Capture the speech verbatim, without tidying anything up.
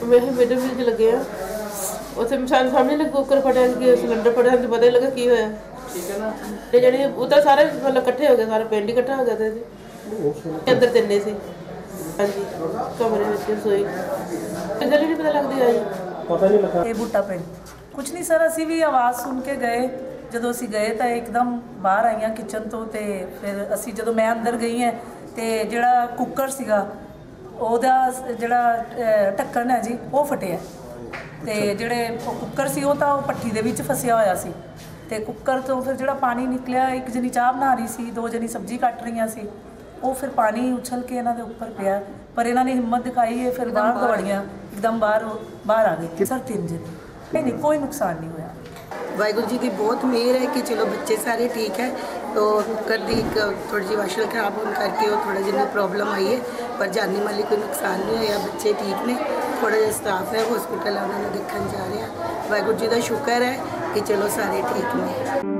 मैं मेरे भी लगे हैं उत्थे सारे सामने लगे कुकर फटिया कि सिलेंडर फटिया तो पता ही लगा की होया ठीक है ना ते जणी उधर सारे मतलब इकट्ठे हो गए सारा पिंड इकट्ठा हो गया थे अंदर तिन्ने सी हाँ जी कमरे में रसोई किधर नहीं पता लगती है पता नहीं लगा ये बूटा पिंड कुछ नहीं सर असी भी आवाज़ सुन के गए ਜਦੋਂ ਅਸੀਂ ਗਏ ਤਾਂ ਇੱਕਦਮ ਬਾਹਰ ਆਈਆਂ ਕਿਚਨ ਤੋਂ ਤੇ ਫਿਰ ਅਸੀਂ ਜਦੋਂ ਮੈਂ ਅੰਦਰ ਗਈ ਹਾਂ ਤੇ ਜਿਹੜਾ ਕੁੱਕਰ ਸੀਗਾ ਉਹਦਾ ਜਿਹੜਾ ਢੱਕਣ ਹੈ ਜੀ ਉਹ ਫਟਿਆ ਤੇ ਜਿਹੜੇ ਕੁੱਕਰ ਸੀ ਉਹ ਤਾਂ ਉਹ ਪੱਠੀ ਦੇ ਵਿੱਚ ਫਸਿਆ ਹੋਇਆ ਸੀ ਤੇ ਕੁੱਕਰ ਤੋਂ ਫਿਰ ਜਿਹੜਾ ਪਾਣੀ ਨਿਕਲਿਆ ਇੱਕ ਜਣੀ ਚਾਹ ਬਣਾ ਰਹੀ ਸੀ ਦੋ ਜਣੀ ਸਬਜ਼ੀ ਕੱਟ ਰਹੀਆਂ ਸੀ ਉਹ ਫਿਰ ਪਾਣੀ ਉਛਲ ਕੇ ਇਹਨਾਂ ਦੇ ਉੱਪਰ ਪਿਆ ਪਰ ਇਹਨਾਂ ਨੇ ਹਿੰਮਤ ਦਿਖਾਈ ਹੈ ਫਿਰ ਬਾਹਰ ਦੌੜੀਆਂ ਇੱਕਦਮ ਬਾਹਰ ਬਾਹਰ ਆ ਗਏ ਸਰ ਤਿੰਨ ਜਣੇ नहीं नहीं कोई नुकसान नहीं हुआ वाहिगुरू जी की बहुत मेहर है कि चलो बच्चे सारे ठीक है तो कुकर की थोड़ी जी वाशल खराब होने करके वो थोड़ा जिन्हें प्रॉब्लम आई है पर जानी माली कोई नुकसान नहीं होया बच्चे ठीक ने थोड़ा जिहा स्टाफ है हॉस्पिटल उन्होंने देखने जा रहे हैं वाहिगुरू जी का शुक्र है कि चलो सारे ठीक ने।